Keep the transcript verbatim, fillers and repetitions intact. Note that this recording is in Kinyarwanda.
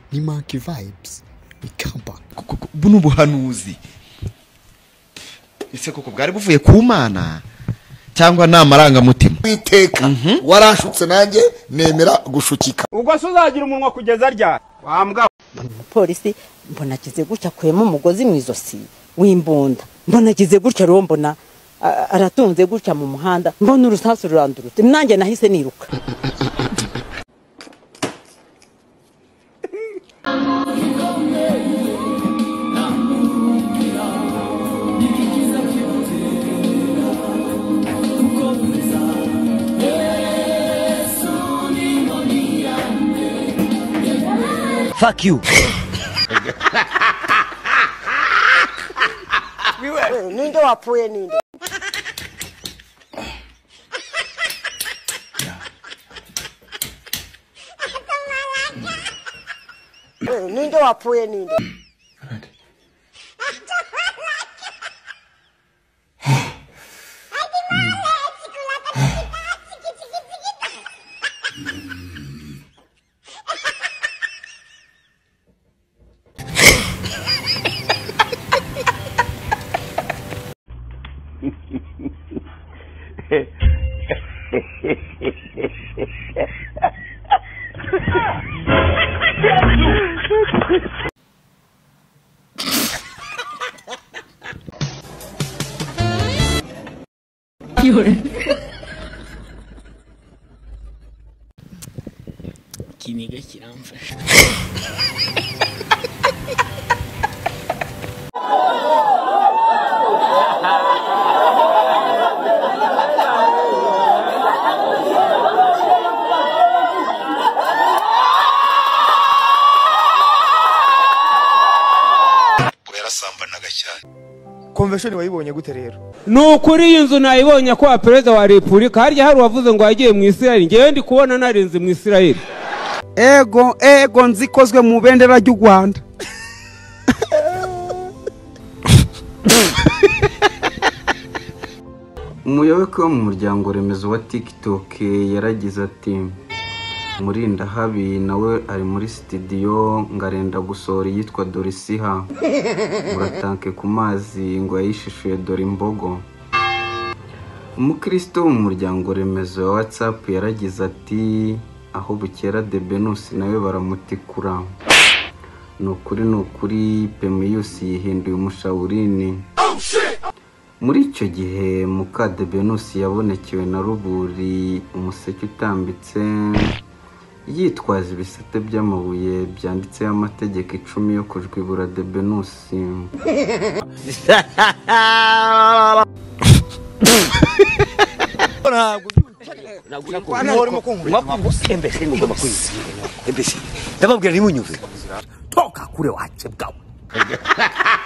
ni monkey vibes ikamba buno buhanuzi ese koko bwari buvuye ku Mana cyangwa namaranga mutima iteka warashutse nanjye nemera gushukika ubwo so uzagira umunwa kugeza rya wambwa polisi mbona kize gutya kwema umugozi mwizosi w'imbunda mbona kize gutya ro mbona aratunze gutya mu muhanda mbona urusasu rurandurute nanjye nahise niruka Fuck you. Ninde wapfuye ninde? Ninde wapfuye ninde? Kiniga kiramfasha. Yarasambanaga cyane. Convention wayibonye gute rero? Nukuri inzu nayibonye kwa perezida wa Republika harya hari wavuze ngo yagiye mu Israel ngewe ndi kubona narinze mu Israel. Ego ego nzikozwe mu bendera ry'u Rwanda. Umuyoboke wo mu muryango remezo wa TikTok yaragize ati Murinda habi nawe ari muri studio ngarenda gusohora yitwa Dorisiha muratanke ku mazi ngo yayishishuye dore imbogo. Umukristo wo mu muryango remezo wa WhatsApp yaragize ati aho bukera de Benus nawe baramutikura. Nukuri nukuri Pemius yihinduye umushawurini. Muri icyo gihe muka de Benus yabonekewe na Ruburi umuseke utambitse yitwaza ibisate by'amabuye byanditseho amategeko icumi yo kujwibura de Benus. Ndababwira ni munyuze toka kure wache bwawe.